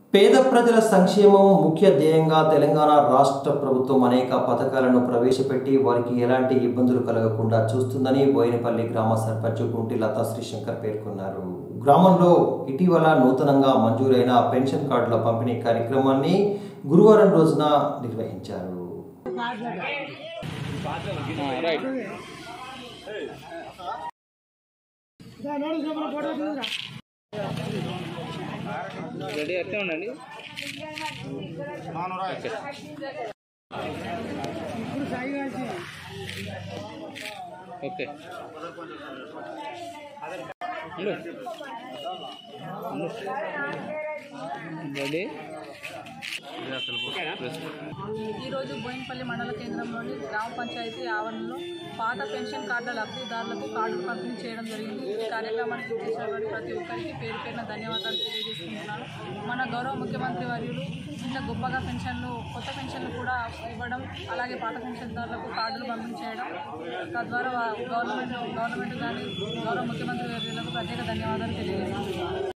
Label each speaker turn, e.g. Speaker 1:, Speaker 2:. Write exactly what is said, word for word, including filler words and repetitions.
Speaker 1: పేద ప్రజల సంక్షేమం ముఖ్య ధ్యేయంగా తెలంగాణ రాష్ట్ర ప్రభుత్వం అనేక పథకాలను ప్రవేశపెట్టి వారికి ఎలాంటి ఇబ్బందులు కలగకుండా చూస్తుందని బోయినపల్లి గ్రామ సర్పంచ్ గుంటి లతా శ్రీశంకర్ పేర్కొన్నారు. గ్రామంలో ఇటీవల నూతనంగా మంజూరైన పెన్షన్ కార్డుల పంపిణీ కార్యక్రమాన్ని గురువారం రోజున నిర్వహించారు.
Speaker 2: రెడీ అయితే ఉండండి. Okay ready.
Speaker 3: ఈరోజు బోయినపల్లి మండల కేంద్రంలోని గ్రామ పంచాయతీ ఆవరణలో పాత పెన్షన్ కార్డుల లబ్ధిదారులకు కార్డులు పంపిణీ చేయడం జరిగింది. ఈ కార్యక్రమానికి చేసినటువంటి ప్రతి ఒక్కరికి పేరు పేరున ధన్యవాదాలు తెలియజేసుకుంటున్నాను. మన గౌరవ ముఖ్యమంత్రి వర్యులు ఇంత గొప్పగా పెన్షన్లు కొత్త పెన్షన్లు కూడా ఇవ్వడం, అలాగే పాత పెన్షన్దారులకు కార్డులు పంపిణీ చేయడం, తద్వారా గవర్నమెంట్ గవర్నమెంట్ కానీ గౌరవ ముఖ్యమంత్రి వర్యులకు ప్రత్యేక ధన్యవాదాలు తెలియజేస్తున్నాను.